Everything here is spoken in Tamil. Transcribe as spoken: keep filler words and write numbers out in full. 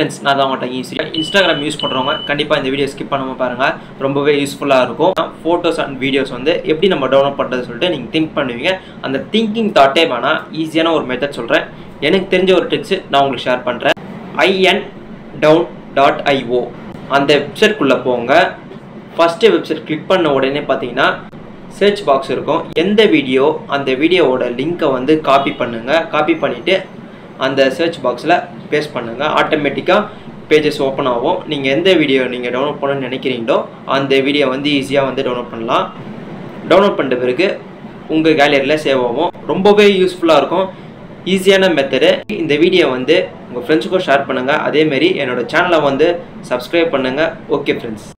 ஃப்ரெண்ட்ஸ், நான் தான் உங்கள்கிட்ட ஈஸி இன்ஸ்டாகிராம் யூஸ் பண்ணுறவங்க கண்டிப்பாக இந்த வீடியோ ஸ்கிப் பண்ணாமல் பாருங்கள். ரொம்பவே யூஸ்ஃபுல்லாக இருக்கும். ஃபோட்டோஸ் அண்ட் வீடியோஸ் வந்து எப்படி நம்ம டவுன்லோட் பண்ணுறது சொல்லிட்டு நீங்கள் திங்க் பண்ணுவீங்க. அந்த திங்கிங் தாட்டே வேணால் ஈஸியான ஒரு மெத்தட் சொல்கிறேன். எனக்கு தெரிஞ்ச ஒரு ட்ரிக்ஸு நான் உங்களுக்கு ஷேர் பண்ணுறேன். ஐஎன் டவுன் டாட் ஐஓ அந்த வெப்சைட்குள்ளே போங்க. ஃபஸ்ட்டு வெப்சைட் கிளிக் பண்ண உடனே பார்த்தீங்கன்னா சர்ச் பாக்ஸ் இருக்கும். எந்த வீடியோ அந்த வீடியோவோட லிங்க்கை வந்து காப்பி பண்ணுங்கள். காப்பி பண்ணிவிட்டு அந்த சர்ச் பாக்ஸில் பேஸ்ட் பண்ணுங்கள். ஆட்டோமேட்டிக்காக பேஜஸ் ஓப்பன் ஆகும். நீங்கள் எந்த வீடியோ நீங்கள் டவுன்லோட் பண்ணணும்னு நினைக்கிறீங்களோ அந்த வீடியோ வந்து ஈஸியாக வந்து டவுன்லோட் பண்ணலாம். டவுன்லோட் பண்ணுற பிறகு உங்கள் கேலரியில் சேவ் ஆகும். ரொம்பவே யூஸ்ஃபுல்லாக இருக்கும். ஈஸியான மெத்தடு. இந்த வீடியோ வந்து உங்கள் ஃப்ரெண்ட்ஸுக்கும் ஷேர் பண்ணுங்கள். அதேமாரி என்னோடய சேனலை வந்து சப்ஸ்கிரைப் பண்ணுங்கள். Okay friends.